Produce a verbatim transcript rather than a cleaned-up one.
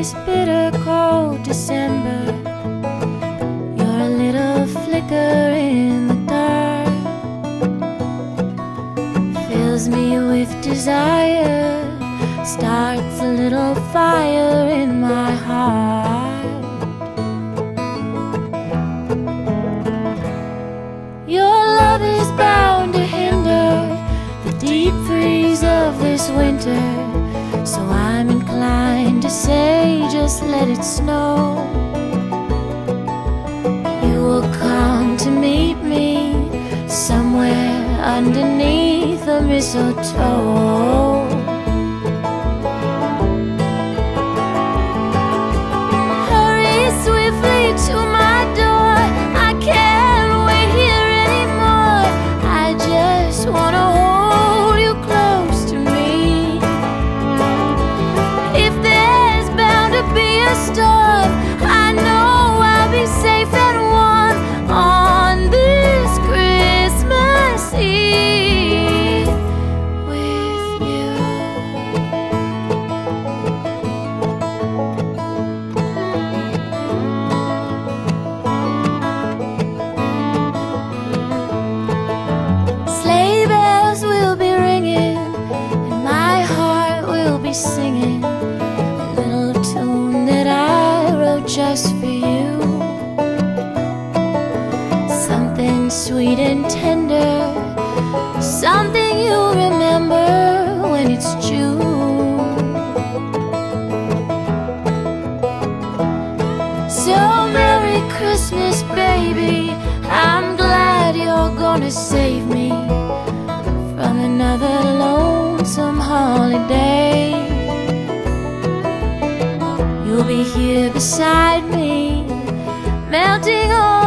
this bitter cold December. You're a little flicker in the dark, fills me with desire, starts a little fire in my heart. Your love is bound to hinder the deep freeze of this winter, so I'm inclined to say just let it snow. You will come to meet me somewhere underneath the mistletoe. Hurry swiftly to my door, I can't wait here anymore. I just wanna hold you close to me. If there's bound to be a storm, I know I'll be safe and warm on this Christmas Eve with you. Sleigh bells will be ringing and my heart will be singing a little tune that I wrote just for you. Something sweet and tender, something you'll remember when it's June. So Merry Christmas, baby, I'm glad you're gonna save me from another lonesome holiday. You'll be here beside me, melting all